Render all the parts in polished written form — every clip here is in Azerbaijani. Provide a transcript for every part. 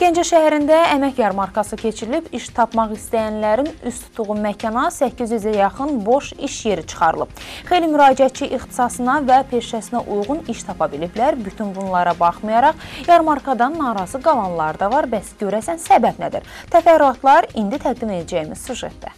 Gəncə şəhərində əmək yarmarkası keçirilib, iş tapmaq istəyənlərin üst tutduğu məkana 800-ə yaxın boş iş yeri çıxarılıb. Xeyli müraciətçi ixtisasına və peşəsinə uyğun iş tapa biliblər. Bütün bunlara baxmayaraq, yarmarkadan narazı qalanlar da var. Bəs görəsən səbəb nədir? Təfərrüatlar indi təqdim edəcəyimiz süjetdə.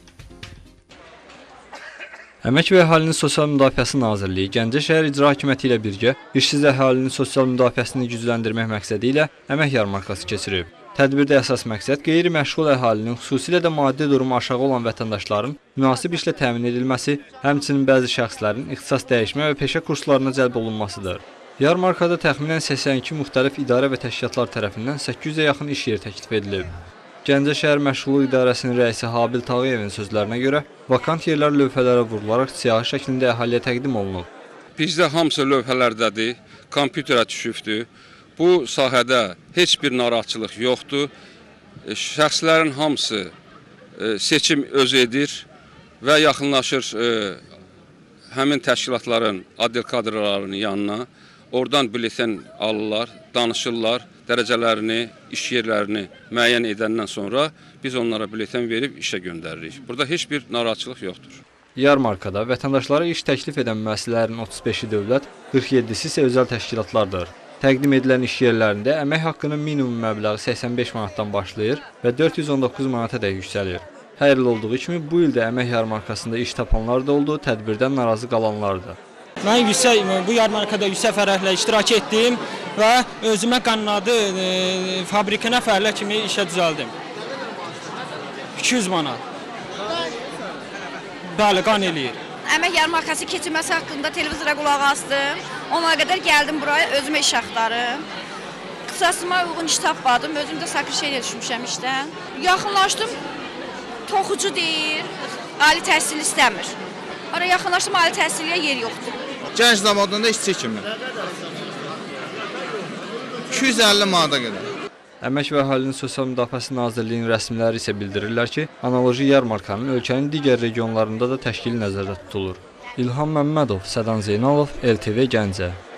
Əmək və Əhalinin Sosial Müdafiəsi Nazirliyi Gəncə şəhər İcra Hakimiyyəti ilə birgə işsiz əhalinin sosial müdafiəsini gücləndirmək məqsədi ilə əmək yarmarkası keçirib. Tədbirdə əsas məqsəd qeyri-məşğul əhalinin, xüsusilə də maddi durumu aşağı olan vətəndaşların münasib işlə təmin edilməsi, həmçinin bəzi şəxslərin ixtisas dəyişmə və peşə kurslarına cəlb olunmasıdır. Yarmarkada təxminən 82 müxtəlif idarə və təşkilatlar tərəfindən 800-ə yaxın iş yeri təklif edilib. Gəncə şəhər Məşğulluq İdarəsinin rəisi Habil Tağıyevin sözlərinə görə, vakant yerlər lövhələrə vurularaq siyahı şəklində əhaliyə təqdim olunub. Bizdə hamısı lövhələrdədir, kompüterə düşübdür. Bu sahədə heç bir narahatçılıq yoxdur. Şəxslərin hamısı seçim özü edir və yaxınlaşır həmin təşkilatların adil kadrlarının yanına. Oradan bülten alırlar, danışırlar, dərəcələrini, iş yerlərini müəyyən edəndən sonra biz onlara bülten verib işə göndəririk. Burada heç bir narahatçılıq yoxdur. Yarmarkada vətəndaşlara iş təklif edən müəssisələrin 35-i dövlət, 47-si isə özəl təşkilatlardır. Təqdim edilən iş yerlərində əmək haqqının minimum məbləği 85 manatdan başlayır və 419 manata da yüksəlir. Hər il olduğu kimi bu ildə əmək yarmarkasında iş tapanlar da oldu, tədbirdən narazı qalanlar da. Mən bu yarmarkada yüksək fərəhlə iştirak etdim və özümə qannadı fabrikə fərlə kimi işə düzəldim. 200 manat. Bəli, qan eləyir. Əmək yarmarkası keçirməsi haqqında televizora qulaq asdım. Ona qədər gəldim buraya, özümə iş axtarım. Qısasıma uyğun iş tapmadım, özüm də sakirşəyə düşmüşəm işdən. Yaxınlaşdım, toxucu deyir, ali təhsil istəmir. Oraya yaxınlaşdım, ali təhsiliyə yer yoxdur. Gənc zamanında işçi kimi. 250 manata qədər. Əmək və Əhalinin Sosial Müdafiəsi Nazirliyinin rəsmiləri isə bildirirlər ki, analoji yarmarkanın ölkənin digər regionlarında da təşkili nəzərdə tutulur. İlham Məmmədov, Sədan Zeynalov, LTV Gəncə.